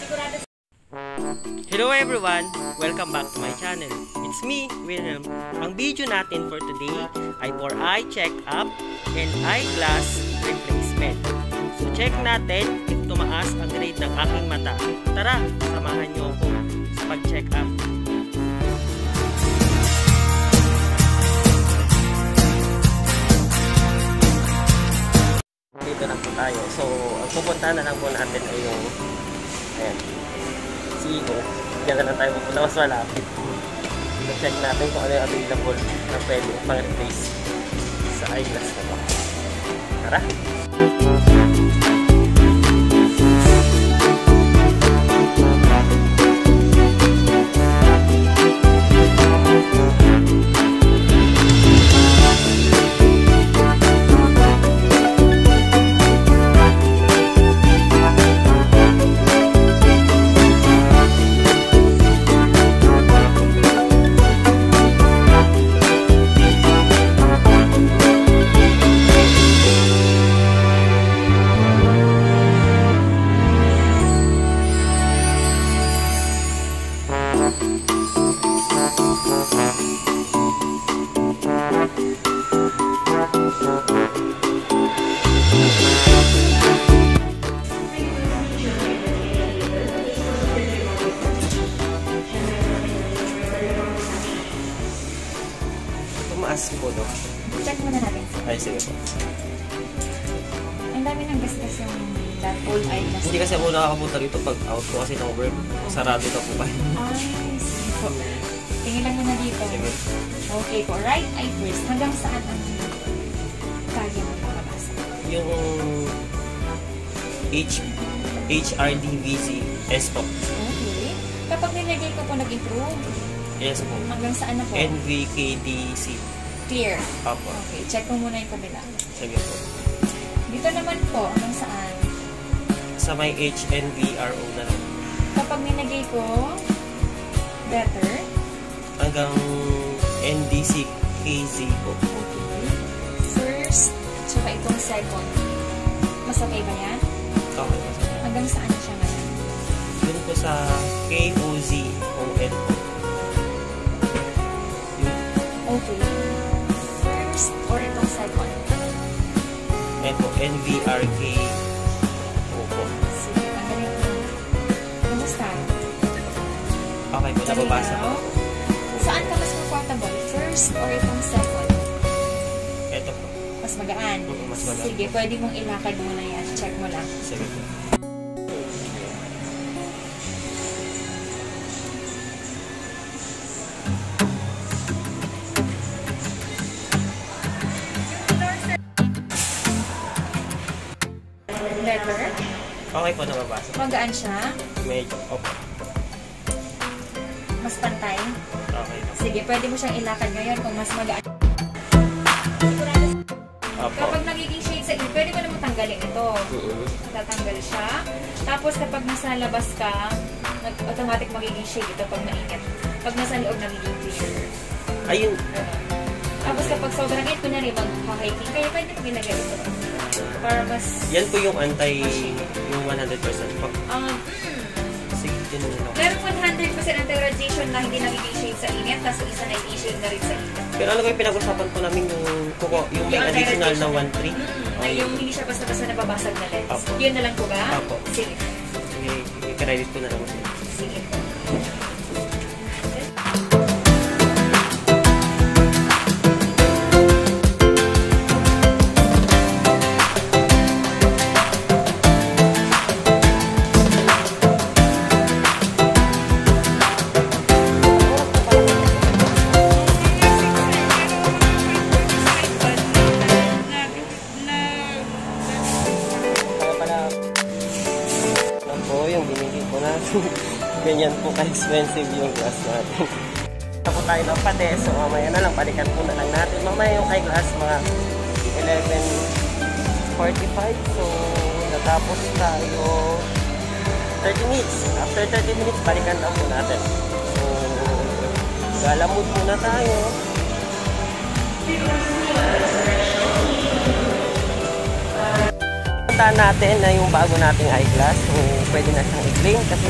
Hello everyone! Welcome back to my channel. It's me, William. Ang video natin for today ay for eye check-up and eyeglass replacement. So check natin if tumaas ang grade ng aking mata. Tara, samahan niyo ako sa pag-check-up. Dito na po tayo. So, ang pupunta na lang po natin ay yung ayan, Igo. Diyan na lang tayo pupunta mas malapit. So-check natin kung ano yung available na pwede pang-replace sa eyeglass na to. Tara! Tumaas po, no? Check muna natin. Ay, sige po. Ang dami ng gasgas yung full eyeglass. Hindi kasi ako nakakapunta rito pag out ko kasi ng work. Sarado na po kayo. Ay, sige po. Tingin lang muna dito. Sige. Okay po. Right eye first. Hanggang saan ang kaya mo makabasa? Yung HRDVC S po. Okay. Kapag nilagay ko po nag-improve, Yes po. hanggang saan na po? NVKDC. Clear. Apo. Okay. Check ko muna yung kabila. Sige po. Dito naman po, hanggang saan? Sa may HNVRO na lang. Kapag nilagay ko, better. Hanggang NDC KZ po. Okay. First, tsaka itong second. Mas okay ba yan? Okay po. Hanggang saan na siya ngayon? Yun po sa KOZON po. Okay. First or itong second? Ito, NVRK po. Sige, magaling ko. Kamusta? Okay po, nababasa ko. Saan ka mas comfortable? First or itong second? Ito po. Mas magaan? Mas magaan. Sige, pwede mong ilakad muna yan. Check mo lang. Sige po. Better? Okay po, nababasa. Magaan siya? Medyo, opo. Mas pantay? Okay. Sige, pwede mo siyang ilakad ngayon kung mas magaan. Opo. Kapag nagiging shade sa inyo, pwede mo naman tanggalin ito. Tatanggal siya. Tapos kapag nasa labas ka, automatic magiging shade ito pag mainit. Pag nasa loob, nagiging clear. Ayun. Tapos kapag sobrang init, kunyari mag-hiking, kaya pwede mo ginagay ito. Para mas... Yan po yung yung 100% po. Sige, yun na lang. Merong 100% anti-radiation na hindi nagiging shade sa init, tapos isa na i-shade na rin sa init. Pero ano ko yung pinag-usapan po namin yung may additional na 1-3? Ay, yung hindi siya basta-basta nababasag na lens. Apo. Yun na lang po ba? Apo. Sige. Sige, i-credit ko na lang. Sige. Ganyan po ka-expensive yung glass natin. Tapos tayo ng pate, so mamaya na lang, balikan po na lang natin. Mamaya yung eyeglass, mga 11:45. So, natapos tayo 30 minutes. After 30 minutes, balikan lang po natin. So, galamod muna tayo. pupuntahan natin na yung bago nating eyeglass. So, pwede na siyang i-claim kasi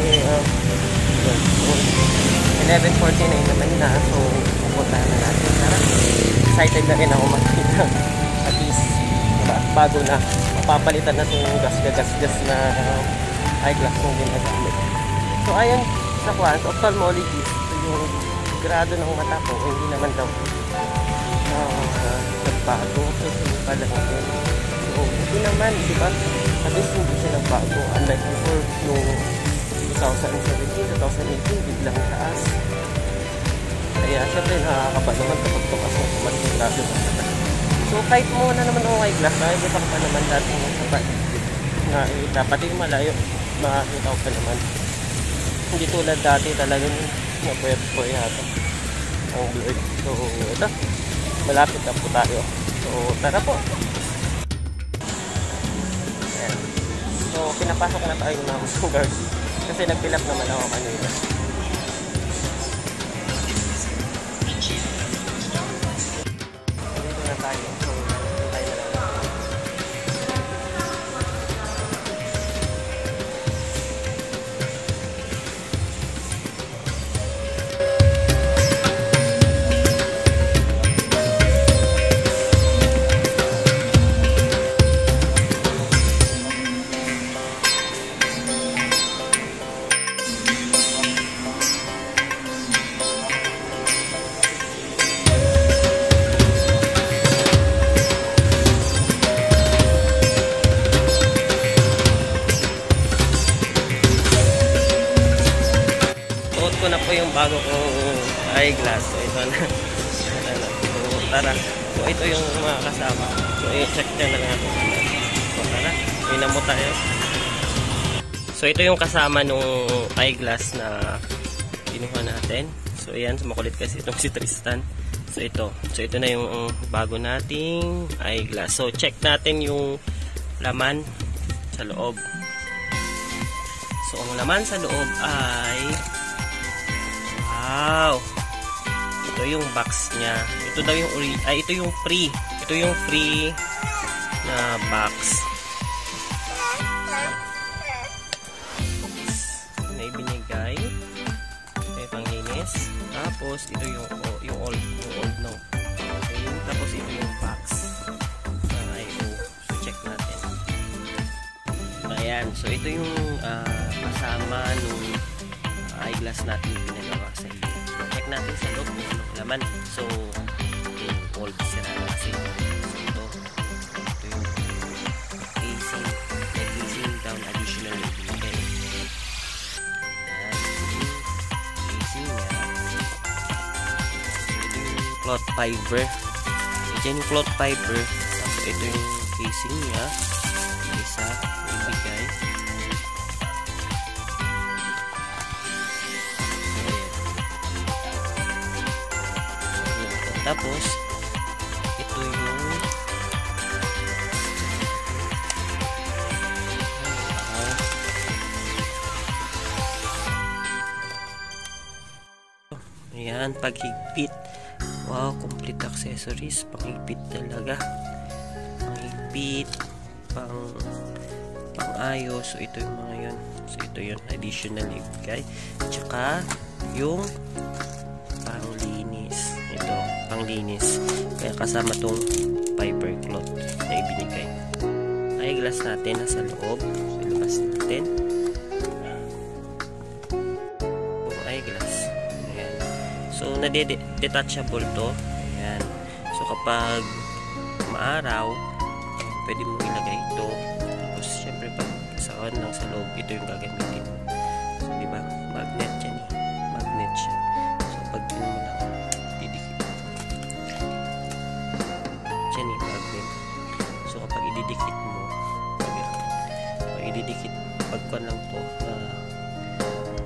11:49 naman na. So, pupuntahan na natin. Tara, excited na rin ako makita. At least, diba, bago na. Mapapalitan na itong gas-gas na eyeglass kong ginagamit. So, ayan sa kwan, ophthalmologist. So, yung grado ng mata ko, hindi naman daw nagbago. So, pala natin. So, hindi naman, di ba? At least hindi siya nagbago. Unlike before, nung 2017, 2018, biglang taas. Kaya, syempre, nakakaba naman kapag tumas na tumas yung grado ng mata. So, kahit mo na naman ang eyeglass, nakikita ko pa naman dati yung sabat. Nakikita, pati yung malayo, makakita ko pa naman. Hindi tulad dati talagang napuwet po yata ang blurred. So, ito, malapit na po tayo. So, tara po. Ayan. So, pinapasok na tayo ng guard kasi nag-fill up naman ako kanina. Dito na tayo. So, tayo na lang. Ko na po yung bago kong eyeglass. So, ito na. So, tara. So, ito yung mga kasama. So, i-check na lang natin. So, tara. Inan mo tayo. So, ito yung kasama nung eyeglass na kinuha natin. So, ayan. Makulit kasi itong si Tristan. So, ito. So, ito na yung bago nating eyeglass. So, check natin yung laman sa loob. So, ang laman sa loob ay wow! Ito yung box niya. Ito daw yung ito yung free. Ito yung free na box. May binigay. May panglinis. Tapos ito yung old no. Okay. Tapos ito yung box. IO. So check natin. Ayan. So ito yung kasama nung eyeglass natin pinagawa sa iyo. Check natin sa loob kung anong laman. So, yung old sira na kasi. So, ito yung casing. May casing down additional binigay. Ayan. Casing niya. So, ito yung cloth fiber. Ito yung cloth fiber. Tapos, ito yung casing niya. Isa, ibigay. Tapos, ito yung ayan, paghigpit. Wow, complete accessories. Panghigpit talaga. Panghigpit, pang-ayos. So, ito yung mga yun. So, ito yung additional ibigay. Tsaka, yung panglinis. Ito, panglinis. Kaya kasama tong fiber cloth na ibinigay. Eyeglass natin nasa loob. So, ilabas natin. Yung eyeglass. Ayan. So, nade-detachable to. Ayan. So, kapag maaraw, pwede mo ilagay ito. Tapos, syempre, pag saan lang sa loob, ito yung gagamitin. So, diba? Magnet yan eh. Magnet siya. So, pag mo lang, didikit. Yan eh, magnet. So, kapag ididikit mo, pag ididikit, pagkuhan lang to,